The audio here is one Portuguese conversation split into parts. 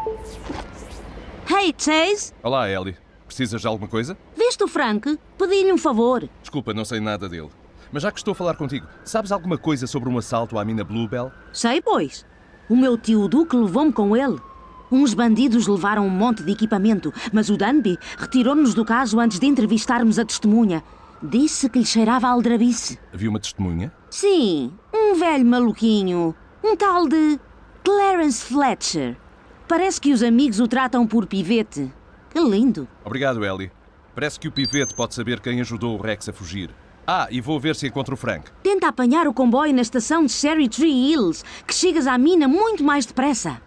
Hey, Chase! Olá, Ellie. Precisas de alguma coisa? Viste o Frank? Pedi-lhe um favor. Desculpa, não sei nada dele. Mas já que estou a falar contigo, sabes alguma coisa sobre um assalto à mina Bluebell? Sei, pois. O meu tio Duque levou-me com ele. Uns bandidos levaram um monte de equipamento, mas o Danby retirou-nos do caso antes de entrevistarmos a testemunha. Disse que lhe cheirava a aldrabice. Havia uma testemunha? Sim, um velho maluquinho. Um tal de Clarence Fletcher. Parece que os amigos o tratam por Pivete. Que lindo. Obrigado, Ellie. Parece que o Pivete pode saber quem ajudou o Rex a fugir. Ah, e vou ver se encontro o Frank. Tenta apanhar o comboio na estação de Cherry Tree Hills, que chegas à mina muito mais depressa.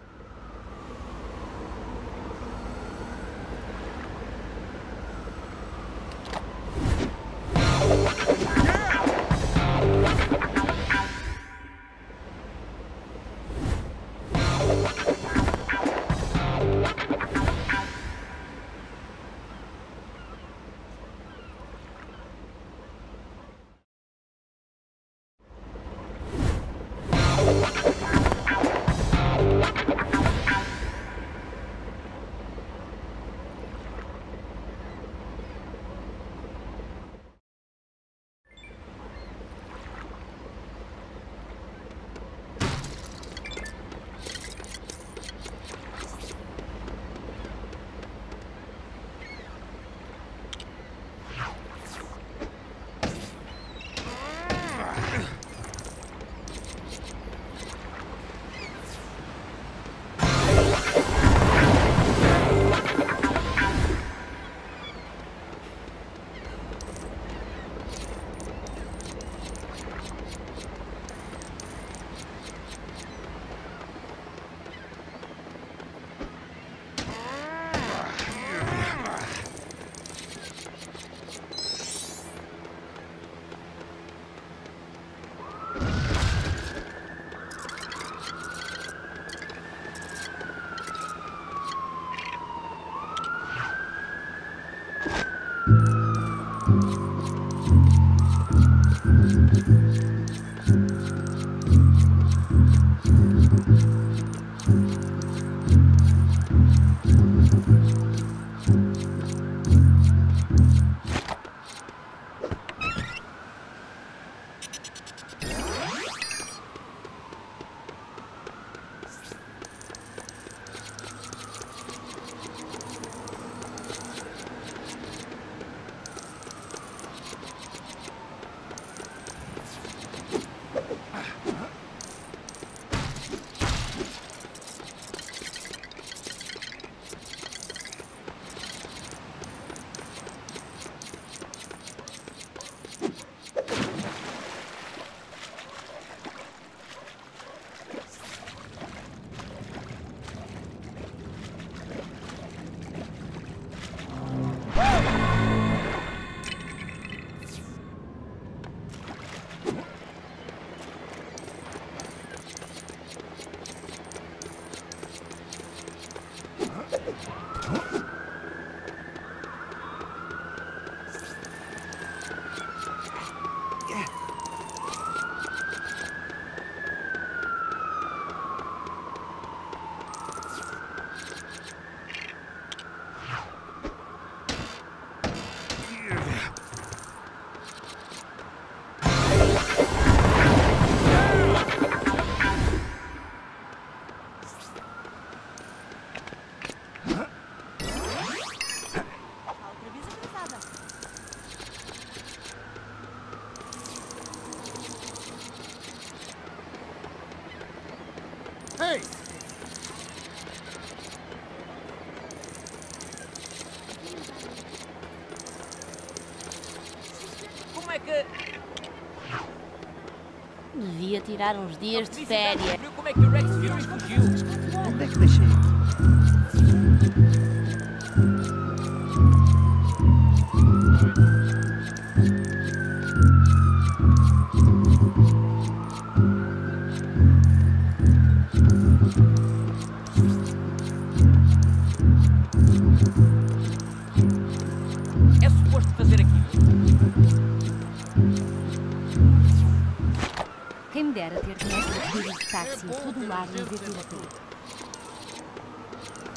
Hey! Como é que... Devia tirar uns dias de férias. Como é que o Rex virou e fugiu? Onde é que deixei? É suposto fazer aquilo. Quem me dera ter dinheiro para pedir de táxi em todo o lado em vez de ir a pé.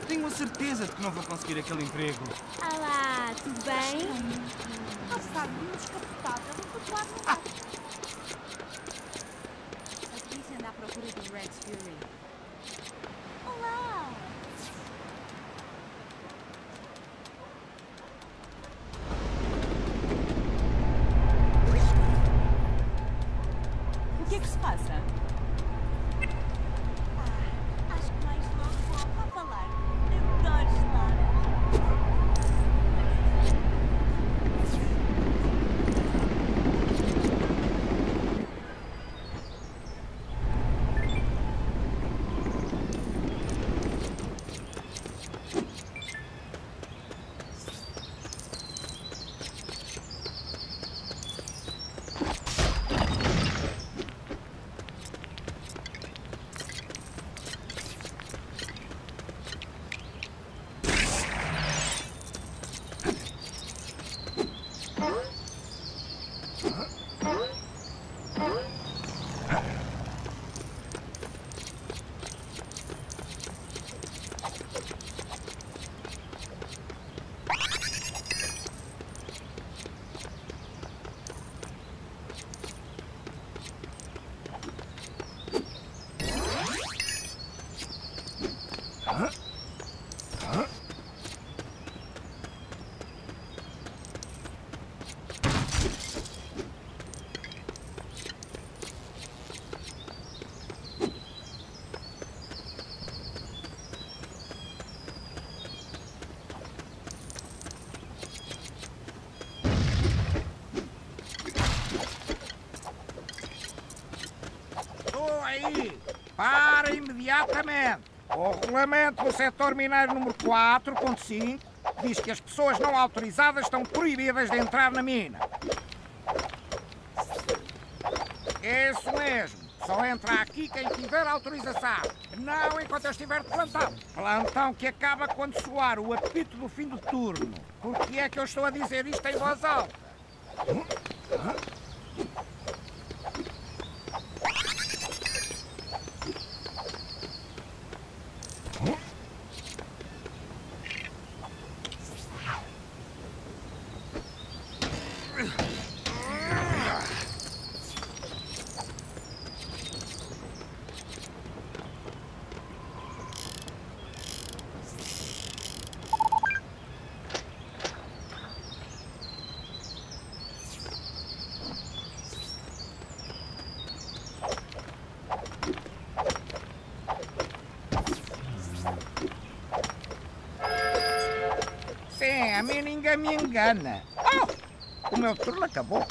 Tenho a certeza de que não vou conseguir aquele emprego. Olá, tudo bem? Está muito descapotável e popular no ar. A polícia anda à procura do Rex Fury. Olá! O que é que se passa? Acho que mais logo vou a falar. Adoro gelado. Estou aí! Para imediatamente! O regulamento do setor mineiro número 4.5 diz que as pessoas não autorizadas estão proibidas de entrar na mina. Isso mesmo! Só entra aqui quem tiver autorização. Não enquanto eu estiver de plantão. Plantão que acaba quando soar o apito do fim do turno. Por que é que eu estou a dizer isto em voz alta? Sim, a mim ninguém me engana. Oh, o meu turno acabou.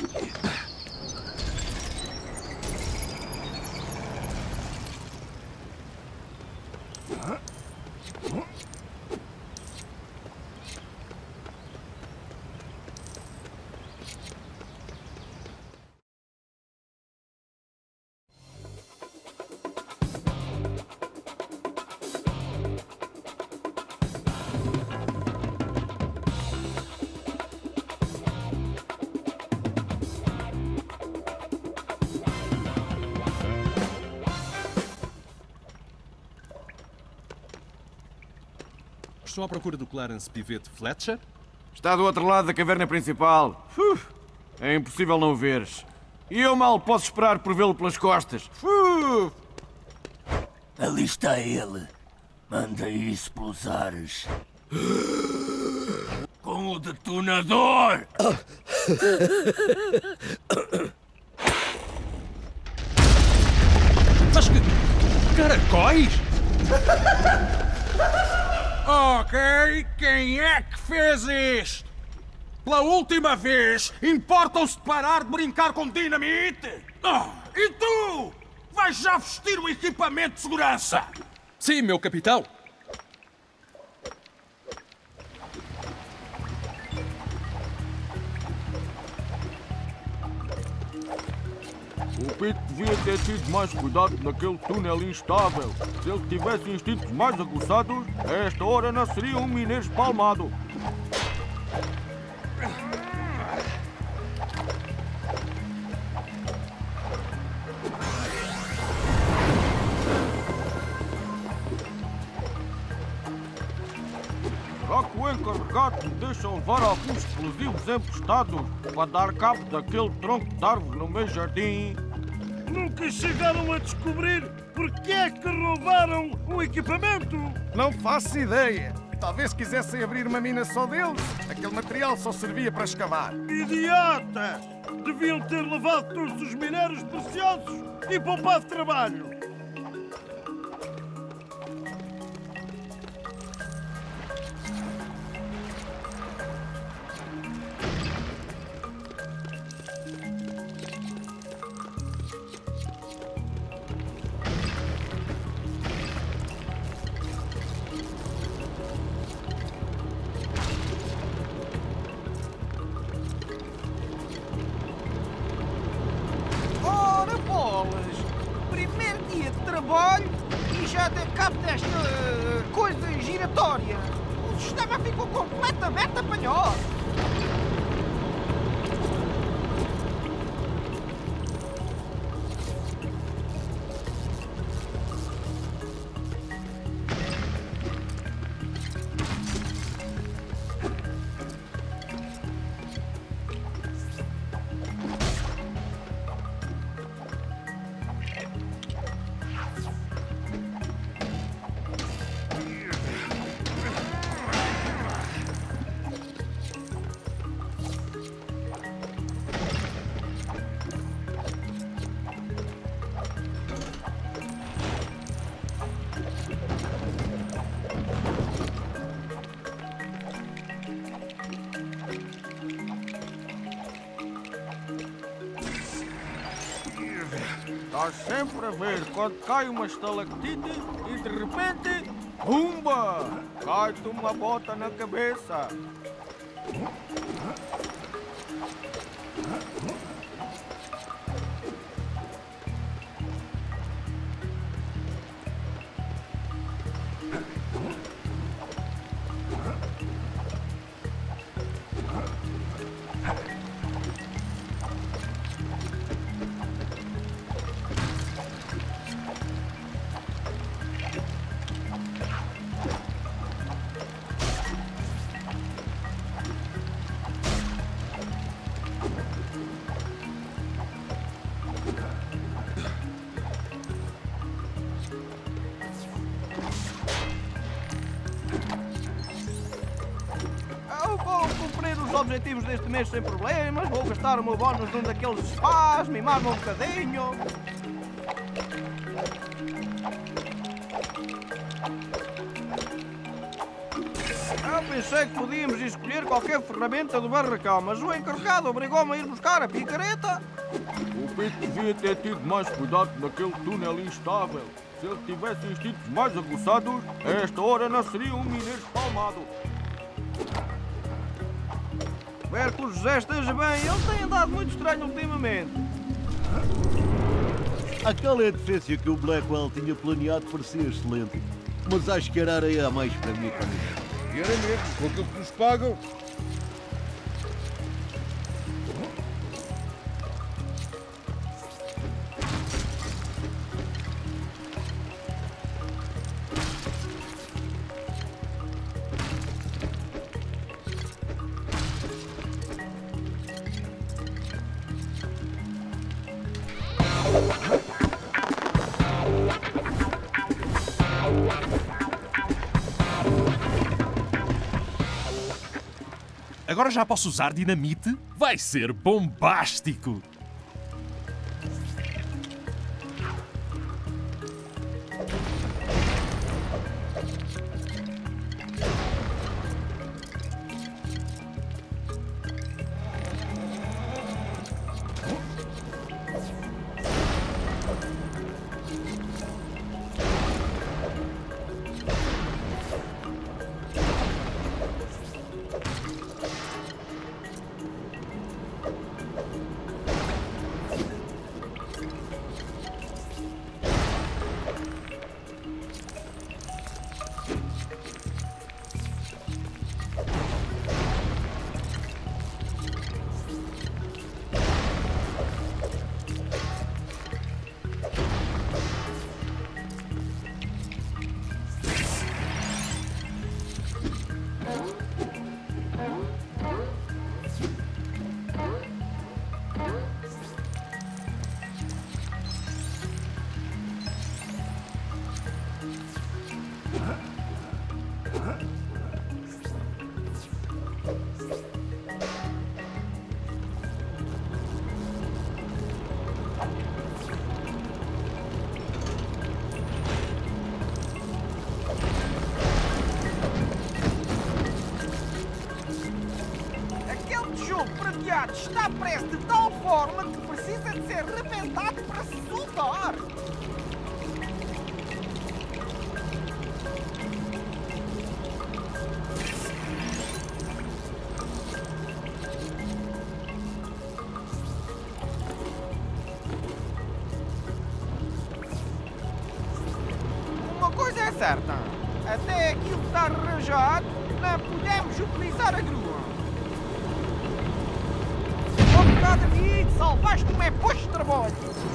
Estou à procura do Clarence Pivete Fletcher. Está do outro lado da caverna principal. É impossível não o veres. E eu mal posso esperar por vê-lo pelas costas. Ali está ele. Manda isso pelos ares. Com o detonador! Mas que caracóis! Ok, quem é que fez isto? Pela última vez, importam-se de parar de brincar com dinamite? E tu? Vais já vestir o equipamento de segurança? Sim, meu capitão. O Pete devia ter tido mais cuidado naquele túnel instável. Se ele tivesse instintos mais aguçados, a esta hora não seria um mineiro espalmado. o encarregado me deixa levar alguns explosivos emprestados para dar cabo daquele tronco de árvore no meu jardim. Nunca chegaram a descobrir porque é que roubaram o equipamento? Não faço ideia. Talvez quisessem abrir uma mina só deles. Aquele material só servia para escavar. Idiota! Deviam ter levado todos os minérios preciosos e poupado trabalho. Ora, bolas! Primeiro dia de trabalho e já dei cabo desta coisa giratória. O sistema ficou completamente apanhado. Estás sempre a ver quando cai uma estalactite e de repente, pumba! Cai-te uma bota na cabeça. Eu vou cumprir os objetivos deste mês sem problemas, vou gastar o meu bónus num daqueles spas, mimar-me um bocadinho. Eu pensei que podíamos escolher qualquer ferramenta do barracão, mas o encarregado obrigou-me a ir buscar a picareta. O Pete devia ter tido mais cuidado naquele túnel instável. Se ele tivesse instintos mais aguçados, a esta hora nasceria um mineiro espalmado. Espero que o José esteja bem, ele tem andado muito estranho ultimamente. Aquela edifício que o Blackwell tinha planeado parecia excelente, mas acho que era areia a mais para mim. E era mesmo, com aquilo que nos pagam. Agora já posso usar dinamite? Vai ser bombástico! Aquele tijolo prateado está preso de tal forma que precisa de ser rebentado para se soltar. Uma coisa é certa, até aquilo estar arranjado, não podemos utilizar a grua. Obrigado, amigo, salvaste-me é posto de trabalho.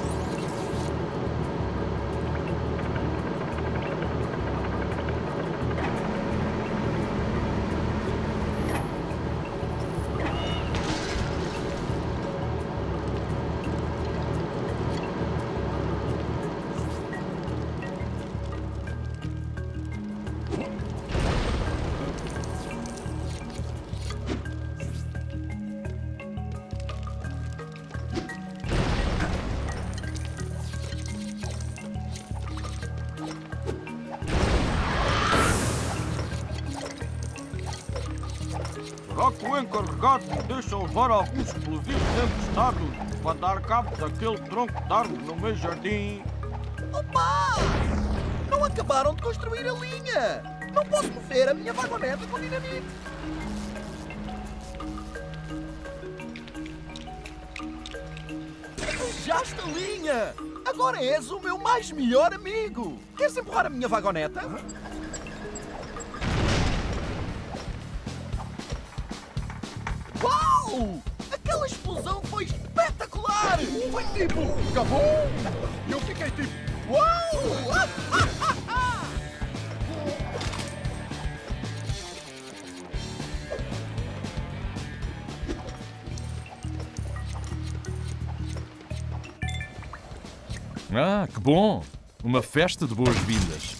Será que o encarregado me deixa levar alguns explosivos emprestados para dar cabo daquele tronco de árvore no meu jardim? Opa! Não acabaram de construir a linha! Não posso mover a minha vagoneta com dinamite! Arranjaste a linha! Agora és o meu mais melhor amigo! Queres empurrar a minha vagoneta? Uau! Aquela explosão foi espetacular! Foi tipo, acabou! E eu fiquei tipo, uau! Ah, que bom! Uma festa de boas-vindas.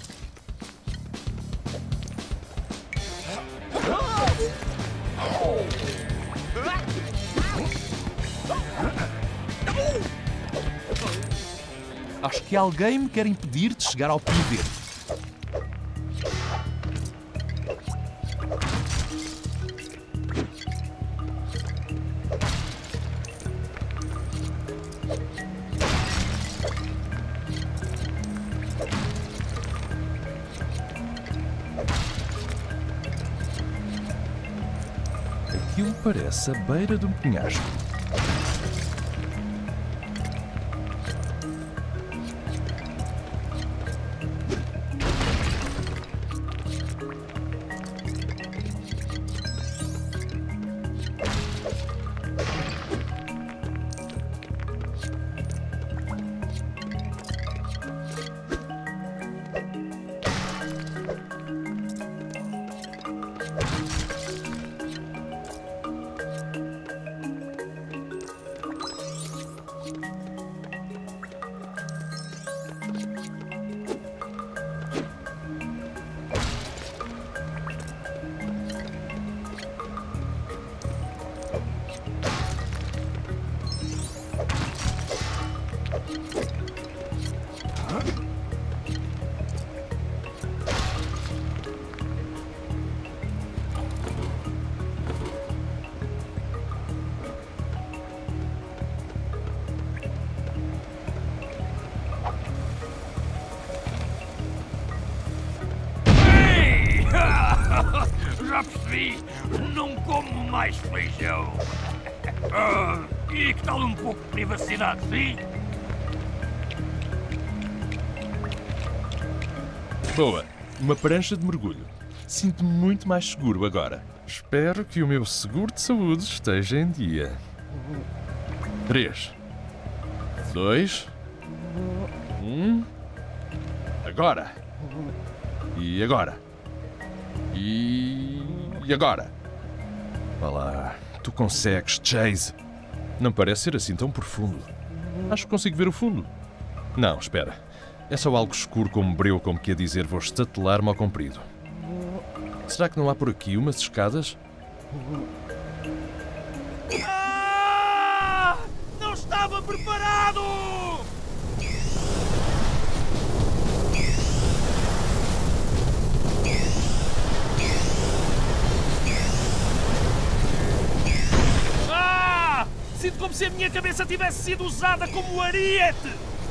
Acho que alguém me quer impedir de chegar ao pivete. Aquilo parece a beira de um penhasco. Já percebi, não como mais feijão. E que tal um pouco de privacidade, sim? Boa, uma prancha de mergulho. Sinto-me muito mais seguro agora. Espero que o meu seguro de saúde esteja em dia. 3, 2, 1. Agora. E agora. E agora. Vá lá. Tu consegues, Chase. Não parece ser assim tão profundo. Acho que consigo ver o fundo. Não, espera. É só algo escuro como breu, como que a dizer vou estatelar-me ao comprido. Será que não há por aqui umas escadas? Ah! Não estava preparado! Ah! Sinto como se a minha cabeça tivesse sido usada como ariete!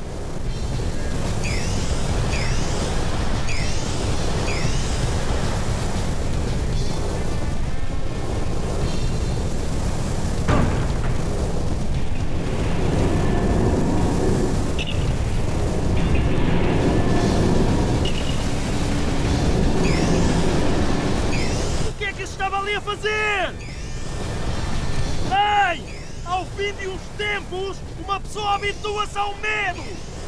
A fazer? Ei! Ao fim de uns tempos, uma pessoa habitua-se ao medo!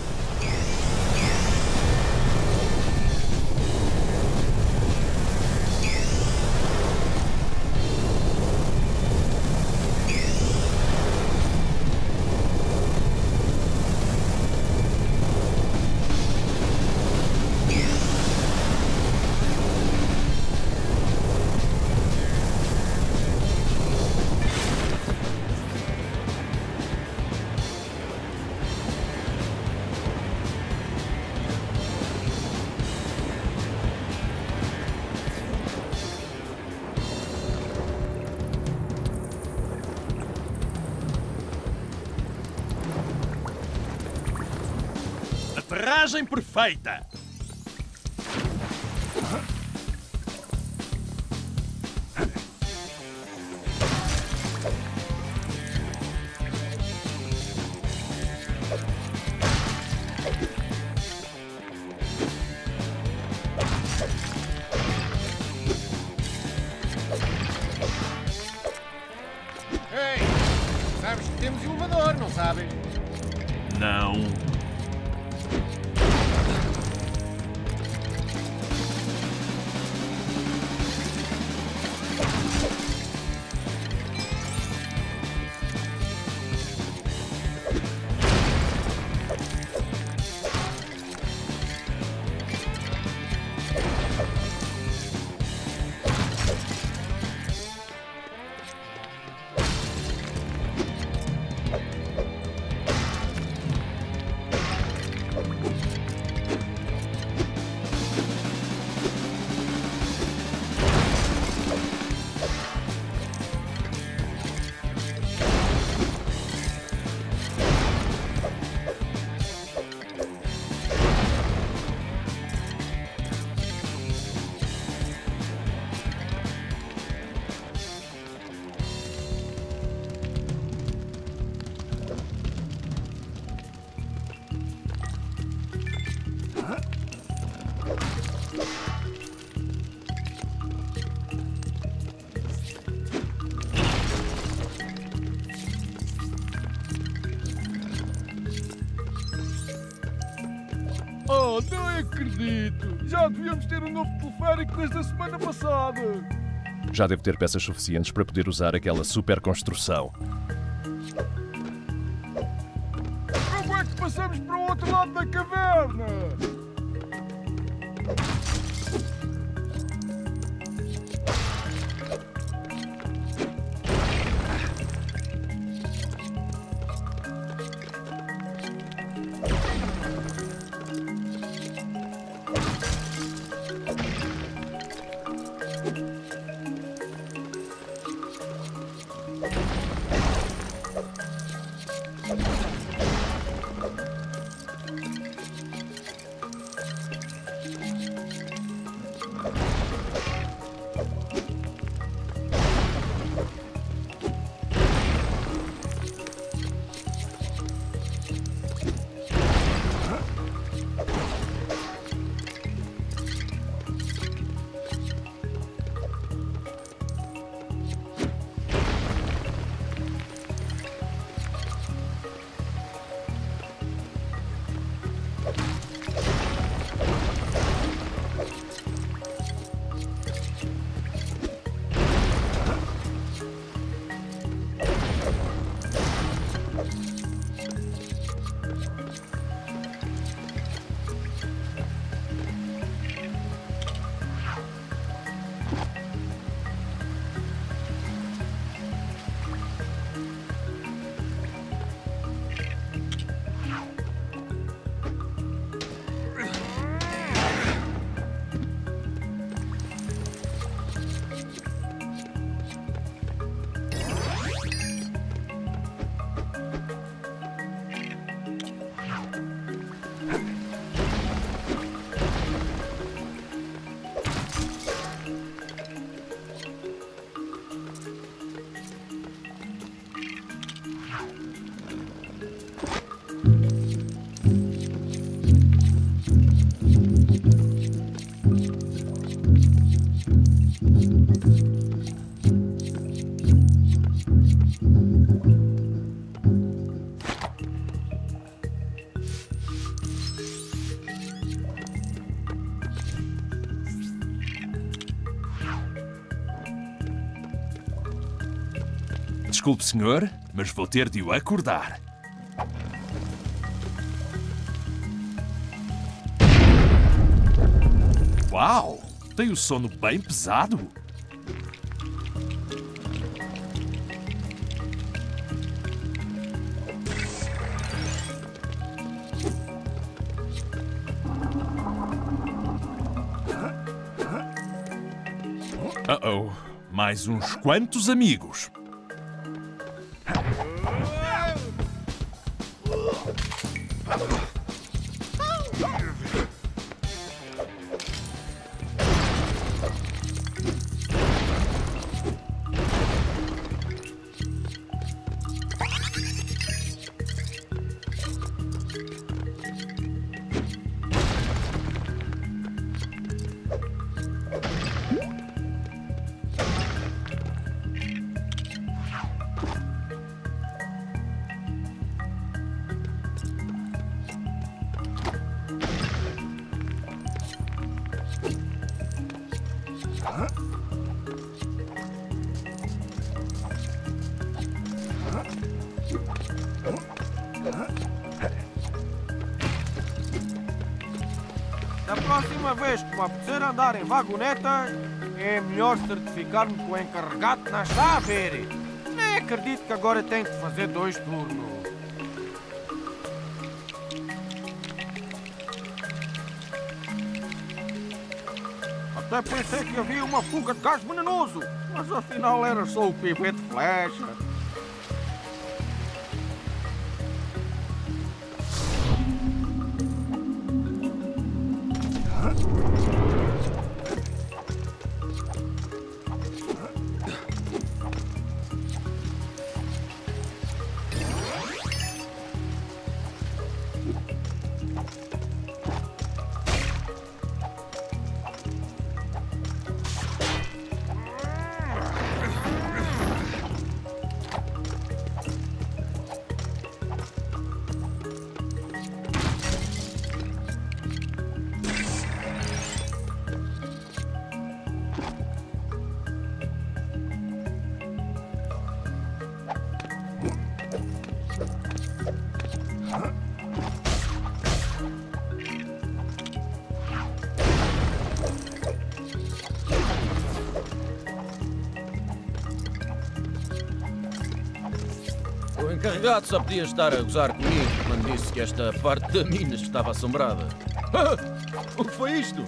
Aterragem perfeita! Ei, sabes que temos elevador, não sabes? Não. Oh, não acredito! Já devíamos ter um novo teleférico desde a semana passada! Já devo ter peças suficientes para poder usar aquela super construção. Como é que passamos para o outro lado da caverna? Desculpe, senhor, mas vou ter de o acordar. Uau! Tem o sono bem pesado. Uh-oh. Mais uns quantos amigos. Da próxima vez que me apetecer andar em vagonetas, é melhor certificar-me que o encarregado não está a ver. Nem acredito que agora tenho que fazer 2 turnos. Até pensei que havia uma fuga de gás venenoso, mas afinal era só o pivete flecha. O encarregado só podia estar a gozar comigo quando disse que esta parte da mina estava assombrada. O que foi isto?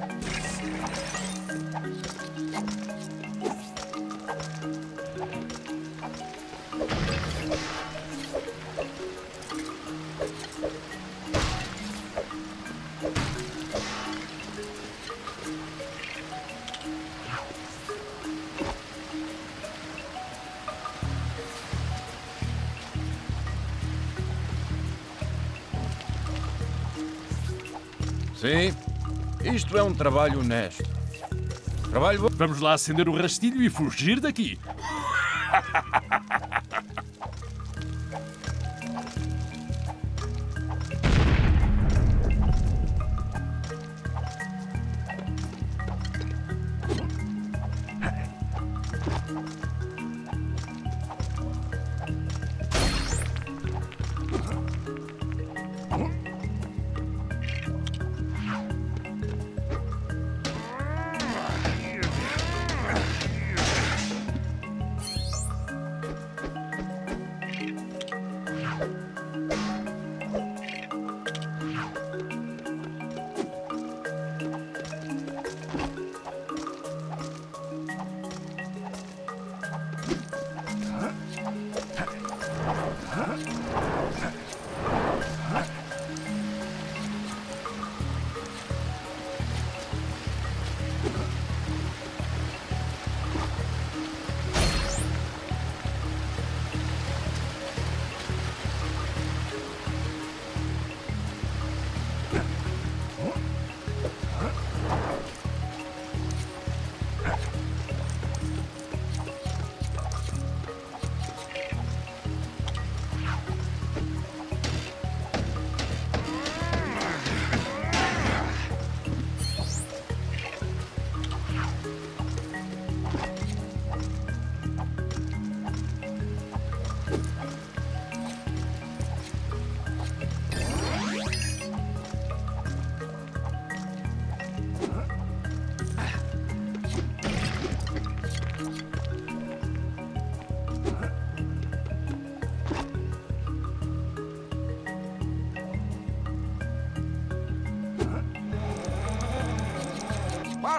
Sim, isto é um trabalho honesto. Trabalho bom. Vamos lá acender o rastilho e fugir daqui.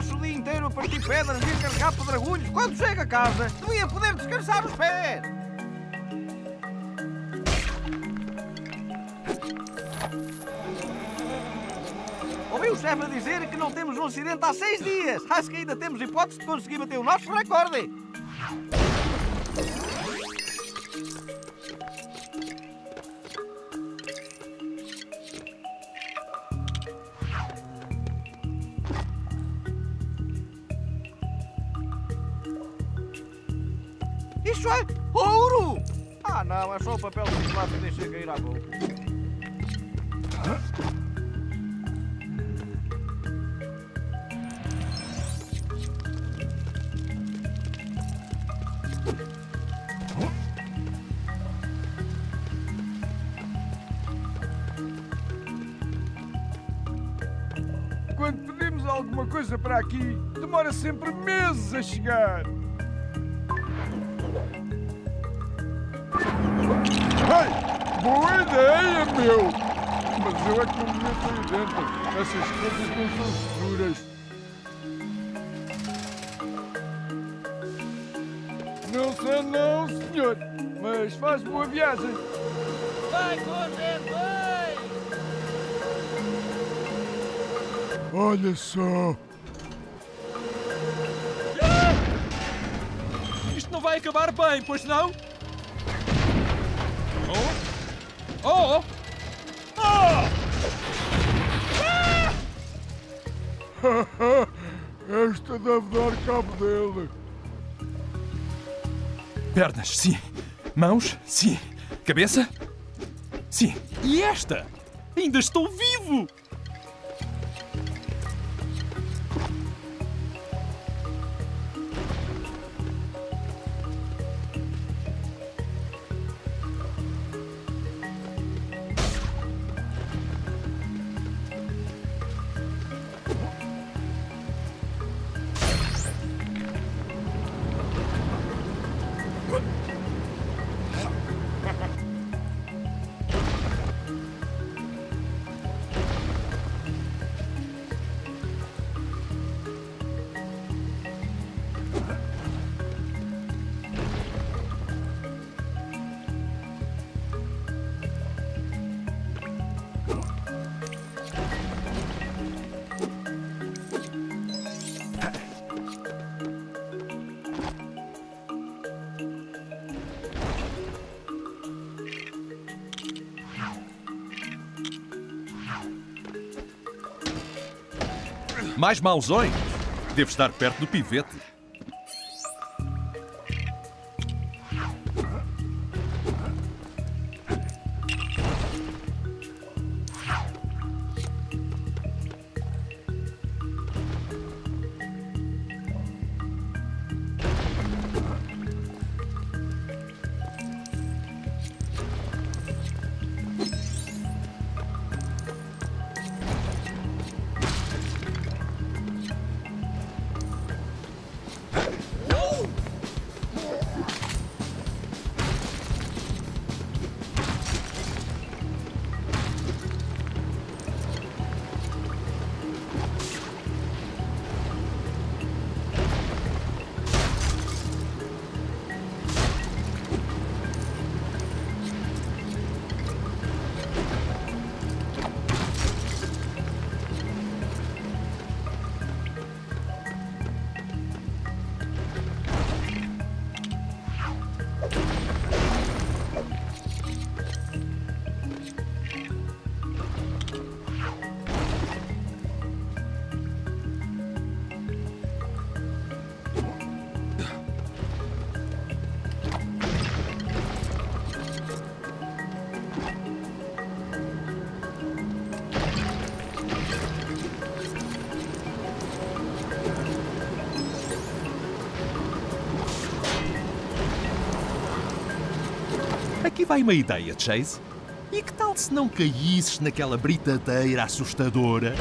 passa o dia inteiro a partir pedras e a carregar pedregulhos. Quando chega a casa, devia poder descansar os pés. Ouvi o chefe a dizer que não temos um acidente há 6 dias. Acho que ainda temos hipótese de conseguir bater o nosso recorde. Isso é ouro! Ah, não, é só o papel de chocolate que deixei cair à boca. Quando pedimos alguma coisa para aqui, demora sempre meses a chegar. Ei, boa ideia, meu! Mas eu é que não me meto aí dentro. Essas coisas não são seguras. Não sei não, senhor. Mas faz boa viagem. Vai correr, vai! Olha só. Isto não vai acabar bem, pois não? Oh! Ah! Esta deve dar cabo dele. Pernas, sim. Mãos, sim. Cabeça, sim. E esta? Ainda estou vivo! Mais mauzões? Devo estar perto do pivete. Aqui vai uma ideia, Chase. E que tal se não caísses naquela britadeira assustadora?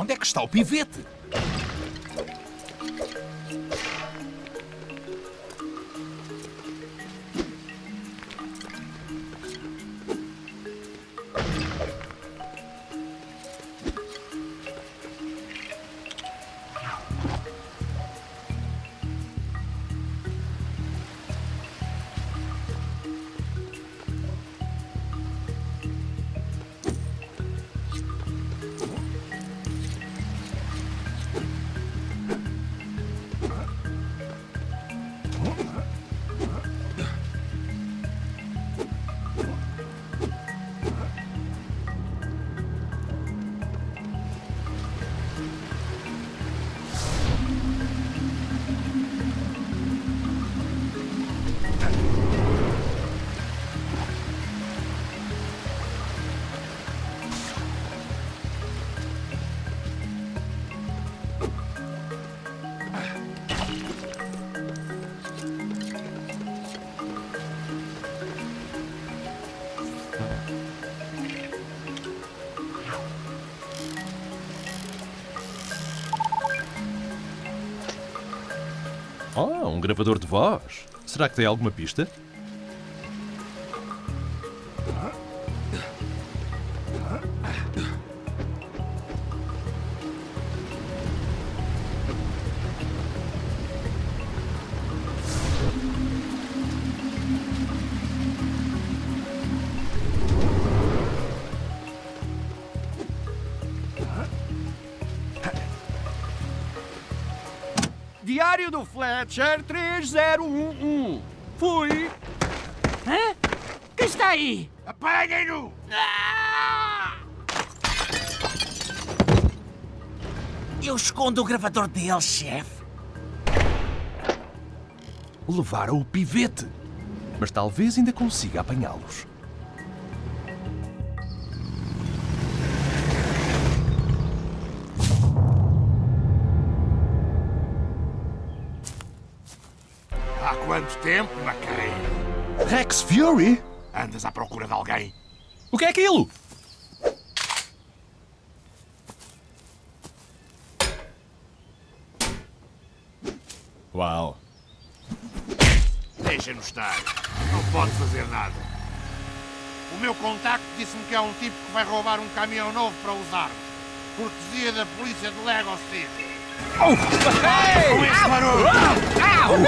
Onde é que está o pivete? Oh, um gravador de voz. Será que tem alguma pista? Diário do Fletcher 3011. Fui. Hã? Quem está aí? Apanhem-no! Eu escondo o gravador dele, chefe. Levaram o pivete. Mas talvez ainda consiga apanhá-los. Há quanto tempo, McCain? Rex Fury? Andas à procura de alguém? O que é aquilo? Uau. Deixa-nos estar. Não pode fazer nada. O meu contacto disse-me que há um tipo que vai roubar um caminhão novo para usarmos. Cortesia da polícia de Lego City. Oh! Com esse barulho!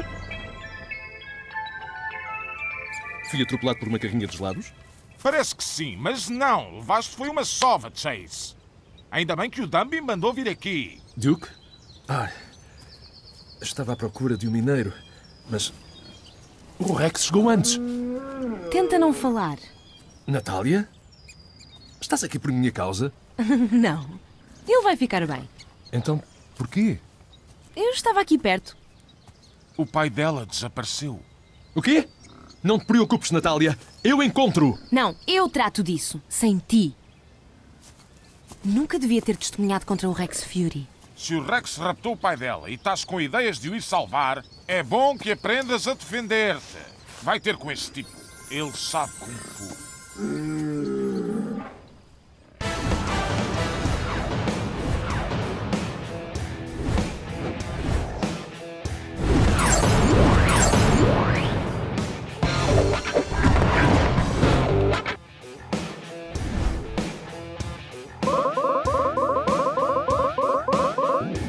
Fui atropelado por uma carrinha de gelados? Parece que sim, mas não. Levaste foi uma sova, Chase. Ainda bem que o Dumby mandou vir aqui. Duke? Estava à procura de um mineiro, mas o Rex chegou antes. Tenta não falar. Natália? Estás aqui por minha causa? Não. Ele vai ficar bem. Então, porquê? Eu estava aqui perto. O pai dela desapareceu. O quê? Não te preocupes, Natália. Eu encontro-o. Não, eu trato disso, sem ti. Nunca devia ter testemunhado contra o Rex Fury. Se o Rex raptou o pai dela e estás com ideias de o ir salvar, é bom que aprendas a defender-te. Vai ter com esse tipo. Ele sabe Kung Fu.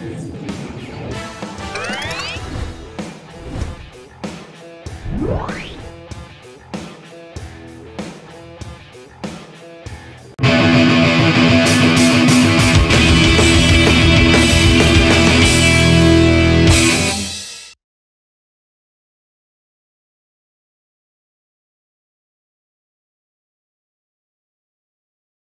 What?